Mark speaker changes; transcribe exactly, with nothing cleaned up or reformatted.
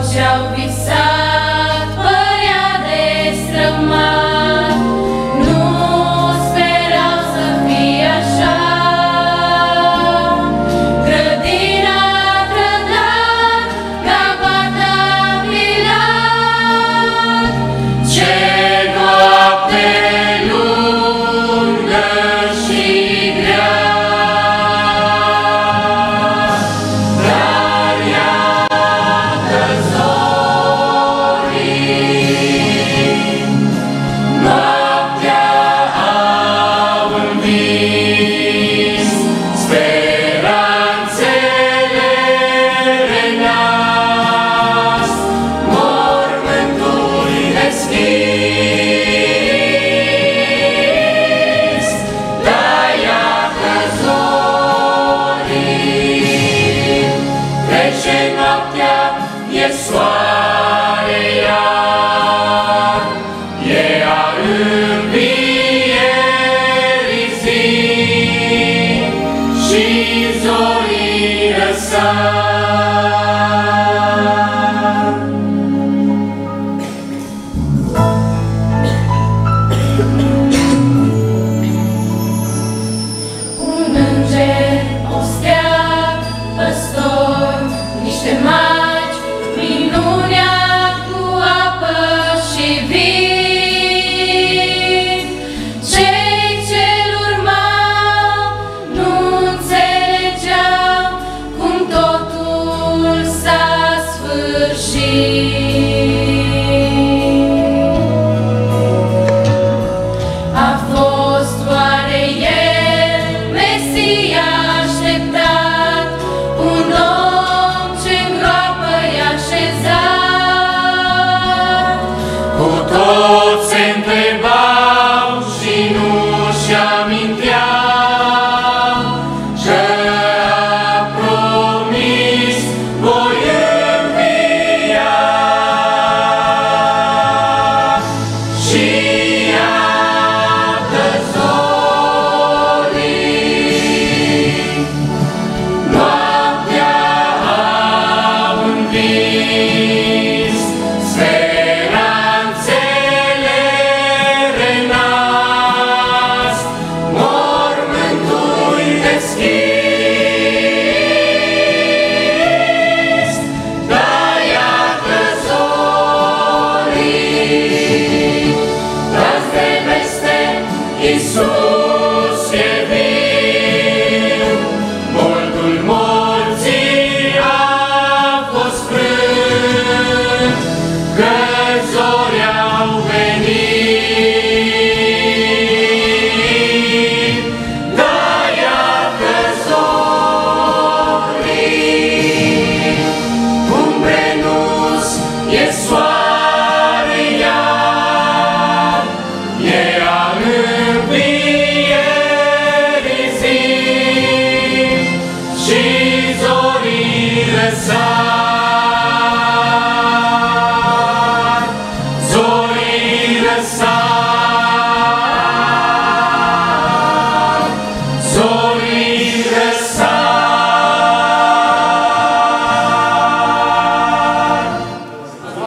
Speaker 1: ce-au visat părea destrămat, nu sperau să fie așa. Grădina trădat, Gabata Pilat, ce noapte lungă și grea. Dar iată zorii, noaptea au învins, speranțele renasc, mormântul deschis. Dar iată zorii, trece noaptea, e soare iar, e a învierii zi și zorii răsar. Un înger, o stea, păstor, niște magi, minunea cu apă și vin. Cei ce-l urmau nu înțelegeau cum totul s-a sfârșit. A fost oare el Mesia așteptat, un om ce-n groapă i-a așezat? Cu toți se întrebau și nu-și aminteau că a promis voi învia. Și iată zorii, noaptea au învins, speranțele renasc, mormântul deschis. Dar iată zorii, dați de veste, Iisus e viu, moldul morții a fost frânt, că zori au venit. Dar iată zorii, umbre nu-s, e soare.